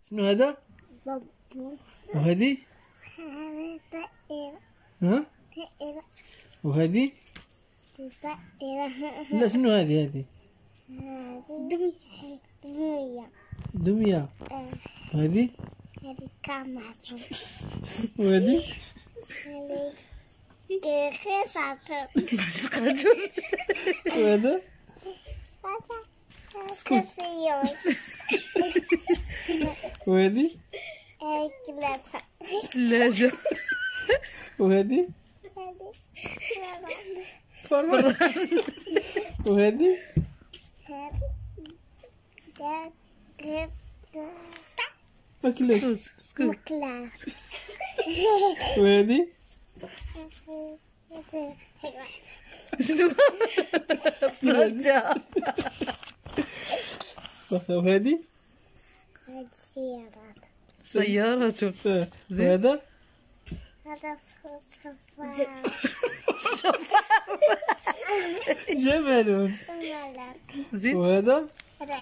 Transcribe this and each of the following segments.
شنو هذا؟ بابو. وهذه؟ طائرة. ها؟ طائرة. وهذه؟ طائرة. لا شنو هذه؟ هذه دمية. دمية. وهذه؟ هذه كاميرا. وهذه؟ هذه خيصة. وهذا؟ كرسيون. وهذه؟ كلاسة. ثلاجة. وهذه؟ هذه فرن. وهذه؟ ماكلة. مكلا. وهذه؟ شنو؟ ثلاجة. وهذه؟ هذه سيارات. سيارة. زين. وهذا؟ هذا شفاف. جمل. زين. وهذا؟ هذا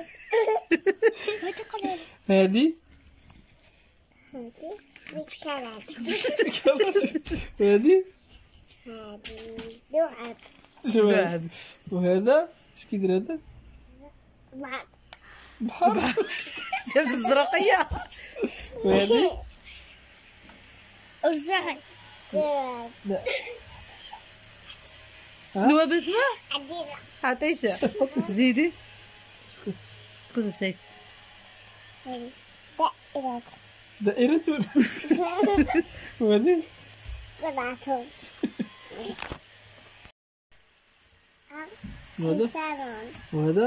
هذه؟ هذه بكرات. وهذه؟ هذه لعب. جمل. وهذا؟ اش كيدير هذا؟ بعد بحر. شفت الزرقية. وهذه؟ ورزع. لا. شنو هو باسمه؟ عدينا. عطيشة. زيدي. اسكت سيف. هذه دائرة. دائرة. وهذه؟ كراتون. وهذا؟ سالون. وهذا؟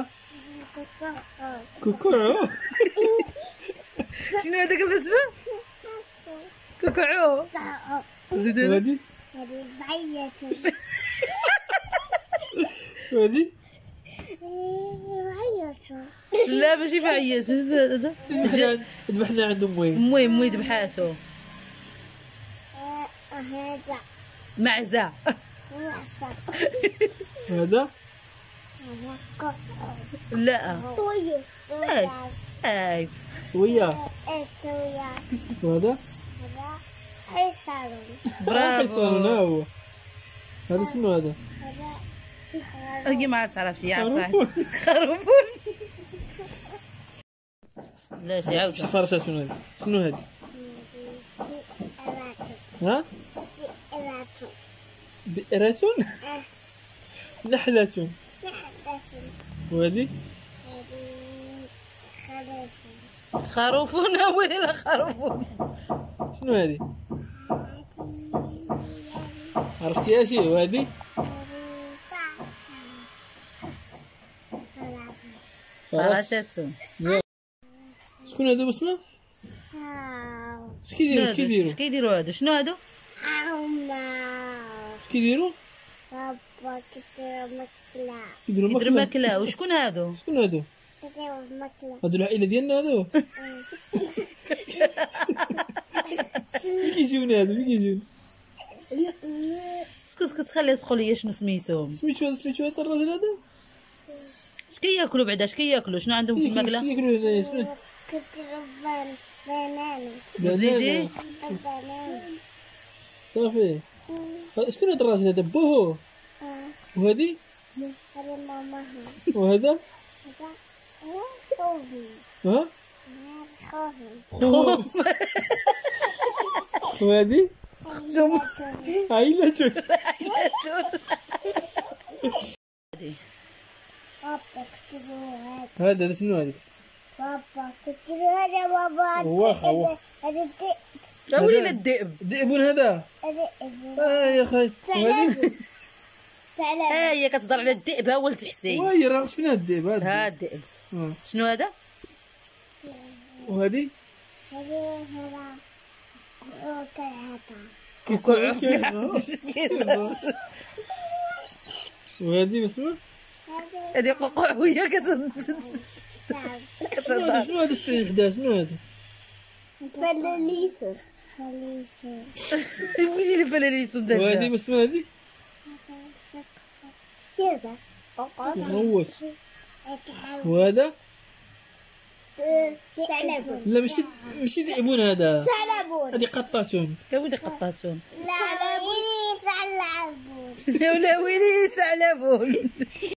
كوكوعو. شنو هذاك باسمه؟ كوكوعو. زيد. وهذه؟ هذه بعية. وهذه؟ بعية. لا ماشي فعياس. شنو هذا؟ ذبحنا عند امي. امي ذبحاتو. هذا معزة. معصب. وهذا؟ هذا قطع. لا طويل. سايف. سايف. وياه. طويل. وهذا؟ هذا حصان. برافو. ها هو. هذا شنو هذا؟ هذا هي ما عرفت عرفتي عارفة. خروف. خروفون. لا سي عاود. شوف فرشة شنو هذه؟ شنو هذه؟ ها؟ بئرة. نحلة. وهذه؟ خروفون ولا خروفون. شنو هذه؟ عرفتيها شي؟ وهذه؟ فراشاتهم. شكون هادو بسمه؟ اش كيديروا؟ اش كيديروا؟ اش كيديروا هادو؟ شنو هادو؟ اش كيديروا؟ بابا كيديروا ماكلة. كيديروا كيديروا ماكلة. ماكلة. وشكون هادو؟ شكون هادو؟ كيديروا ماكلة. هادو العائلة ديالنا هادو؟ فين كيجيونا هادو؟ فين كيجيونا؟ اسكت خليها تقول لي شنو سميتهم. سميتو هذا الراجل هذا؟ اش كياكلوا بعدا؟ اش كياكلوا؟ شنو عندهم في الماكلة؟ اش كياكلوا هنايا؟ شنو؟ كيديروا بنانا. زيدي. بنانا. صافي. شكون هذا الراجل هذا؟ بوهو. وهادي؟ هذه ماما. وهذا؟ هذا خوهي. ها؟ خوهي. خوهم. وهادي؟ اختهم. عائلة. بابا كيديروا هذا. هذا شنو هذا؟ بابا كيديروا هذا. بابا واخا. هذا الذئب. لا ولينا الذئب. ذئب هذا؟ هذا يا خاي. وهادي؟ ثعلب. ها هي كتهضر على الذئب. ها هو لتحتي. وي راه شنو هاد الذئب هذا؟ ها الذئب. شنو هذا؟ وهادي؟ هذا كوكوع. وهادي بسمه؟ هذه قوقع وهي شنو هذا سترين حدا؟ شنو هذا؟ فلاليسو. فين الفلاليسو دابا؟ وهادي بسمه هادي؟ كذا. غوت. وهذا؟ ثعلب. لا ماشي ذئبون هذا. ثعلب. هذه قطاتون. يا ولدي قطاتون. لا ويلي ثعلب. لا ويلي ثعلبون.